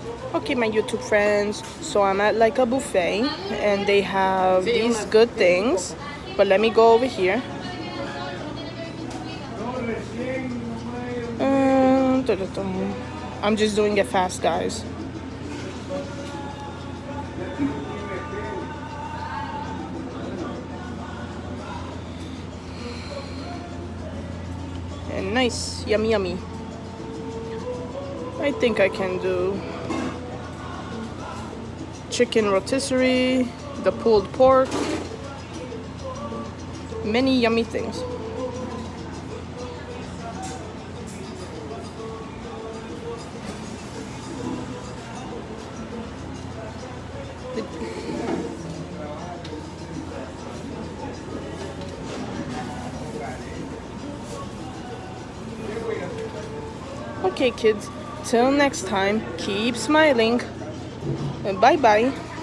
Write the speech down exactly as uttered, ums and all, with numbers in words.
Okay, my YouTube friends, so I'm at like a buffet and they have these good things, but let me go over here. Um, I'm just doing it fast, guys. And nice, yummy, yummy. I think I can do chicken rotisserie, the pulled pork, many yummy things. Okay, kids, till next time, keep smiling. Bye bye.